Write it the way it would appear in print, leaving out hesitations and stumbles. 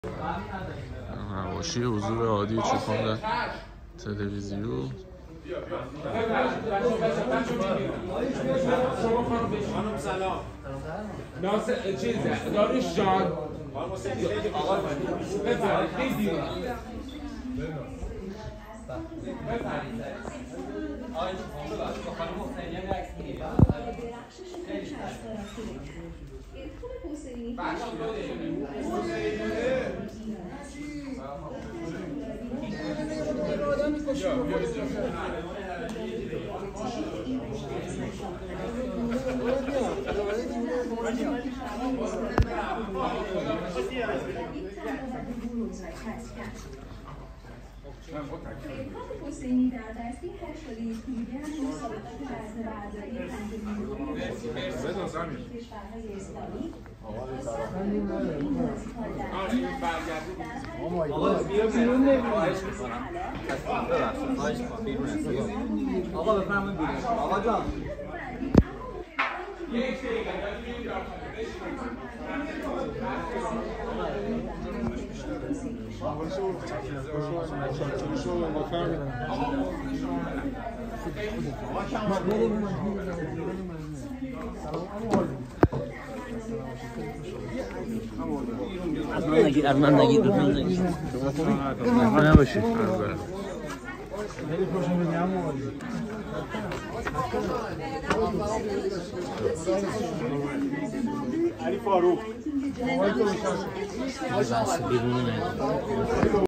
حواشی حضور هادی و چوپان در تلویزیون. خانم سلام. ناصر چیز داروش جان. آقا بفرمایید خیلی بفرمایید. آقای چوپان ببخشید با خانم حسینی هم عکس میگیرید. حسینی در دستی 81 میلیون مسابقات بهره برداری کشورهای اسلامی آقا بفرمایید بیرون. آقا جان از من نگیر نباشید. علی فاروق